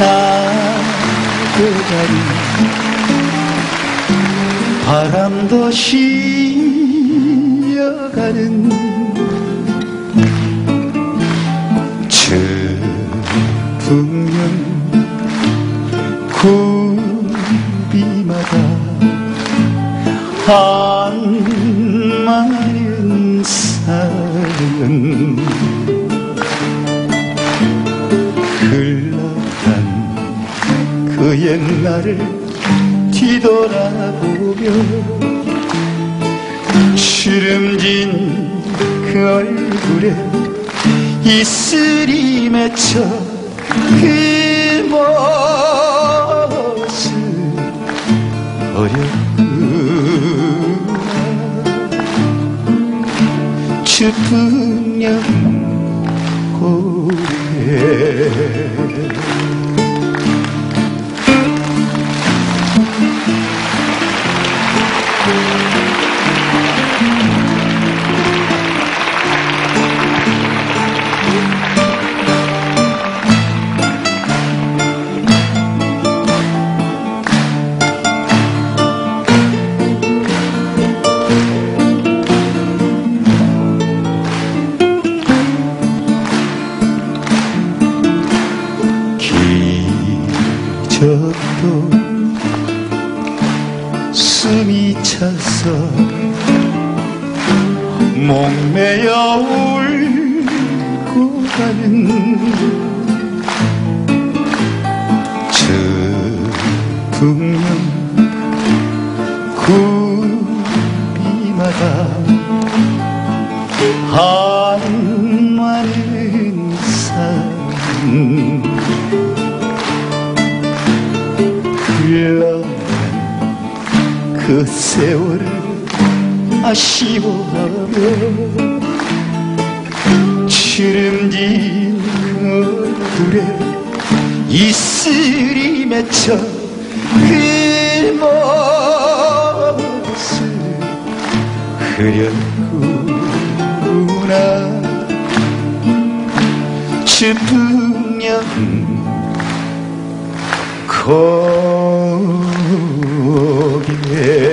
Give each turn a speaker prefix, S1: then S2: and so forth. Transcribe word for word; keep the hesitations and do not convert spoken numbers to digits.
S1: 사고다리 바람도 실려가는 저 풍년 굽이마다 한 마리는 사는 흘러간 그 옛날을 뒤돌아보며 주름진 그 얼굴에 이슬이 맺혀 그 모습 어렵구나. 추풍령 고개 기적도 숨이 차서 목매여 울고 가는 저 풍년 굽이마다 한 많은 산 흘러간 그 세월을 아쉬워하며 주름진 그 얼굴에 이슬이 맺혀 그 모습 흐렸구나. 추풍령 고개